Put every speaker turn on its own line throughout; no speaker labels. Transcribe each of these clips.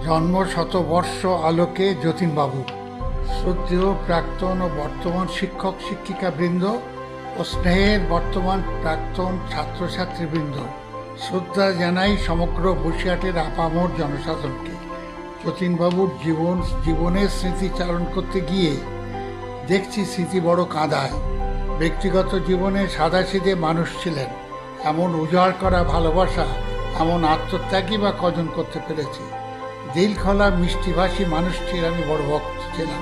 জন্ম শতবর্ষ আলোকে যতীনবাবু। শ্রদ্ধেয় প্রাক্তন ও বর্তমান শিক্ষক শিক্ষিকাবৃন্দ ও স্নেহের বর্তমান প্রাক্তন ছাত্রছাত্রীবৃন্দ, শ্রদ্ধা জানাই সমগ্র বসিরহাটের আপামর জনসাধারণকে। যতীনবাবুর জীবনের স্মৃতিচারণ করতে গিয়ে দেখছি স্মৃতি বড় কাঁদায়। ব্যক্তিগত জীবনে সাদাসিধে মানুষ ছিলেন, এমন উজাড় করা ভালোবাসা, এমন আত্মত্যাগী বা কজন করতে পেরেছে। দিল খোলা মিষ্টিভাষী মানুষটির আমি বড় ভক্ত ছিলাম।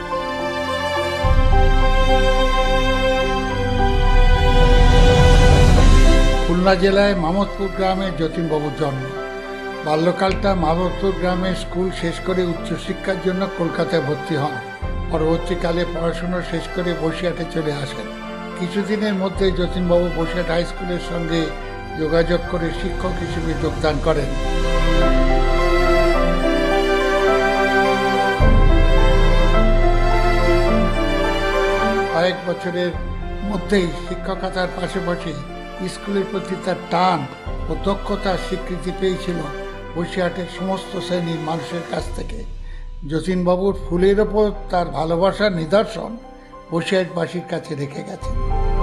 খুলনা জেলায় মামদপুর গ্রামে যতীনবাবুর জন্ম। বাল্যকালটা মামদপুর গ্রামে স্কুল শেষ করে উচ্চশিক্ষার জন্য কলকাতায় ভর্তি হন। পরবর্তীকালে পড়াশুনো শেষ করে বসিরহাটে চলে আসেন। কিছুদিনের মধ্যে যতীনবাবু বসিরহাট হাই স্কুলের সঙ্গে যোগাযোগ করে শিক্ষক হিসেবে যোগদান করেন। কয়েক বছরের মধ্যেই শিক্ষকতার পাশাপাশি স্কুলের প্রতি তার টান ও দক্ষতার স্বীকৃতি পেয়েছিল বসিরহাটের সমস্ত শ্রেণীর মানুষের কাছ থেকে। যতীনবাবুর ফুলের ওপর তার ভালোবাসার নিদর্শন বসিরহাটবাসীর কাছে রেখে গেছেন।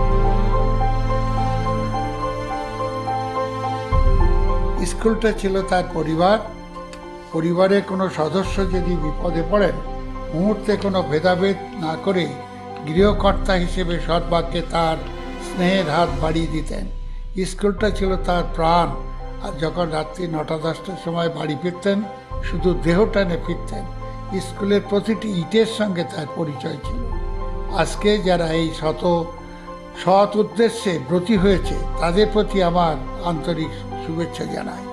স্কুলটা ছিল তার পরিবার। পরিবারের কোনো সদস্য যদি বিপদে পড়েন, মুহূর্তে কোনো ভেদাভেদ না করে গৃহকর্তা হিসেবে সর্বাগ্যে তার স্নেহের হাত বাড়িয়ে দিতেন। স্কুলটা ছিল তার প্রাণ। আর যখন রাত্রি 9-10টার সময় বাড়ি ফিরতেন, শুধু দেহটানে ফিরতেন। স্কুলের প্রতিটি ইটের সঙ্গে তার পরিচয় ছিল। আজকে যারা এই সৎ উদ্দেশ্যে ব্রতী হয়েছে, তাদের প্রতি আমার আন্তরিক শুভেচ্ছা জানাই।